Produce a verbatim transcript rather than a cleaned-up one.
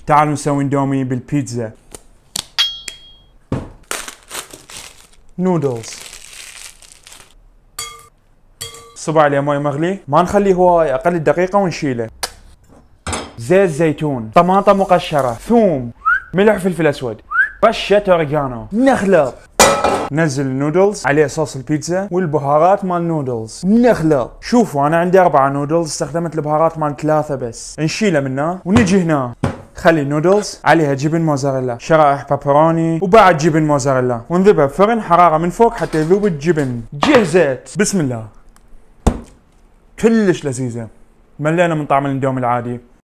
تعالوا نسوي اندومي بالبيتزا. نودلز، صب عليه ماي مغلي، ما نخليه هواي، اقل دقيقة ونشيله. زيت زيتون، طماطم مقشرة، ثوم، ملح، فلفل اسود، رشة اوريجانو، نخلط. نزل النودلز عليه صوص البيتزا والبهارات مال النودلز، نخلط. شوفوا انا عندي اربعة نودلز، استخدمت البهارات مال ثلاثة بس. نشيله منه ونجي هنا. خلي النودلز عليها جبن موزاريلا، شرائح بابروني، وبعد جبن موزاريلا، ونذبها بفرن حرارة من فوق حتى يذوب الجبن. جهزت. بسم الله. كلش لذيذة. ملينا من طعم الاندومي العادي.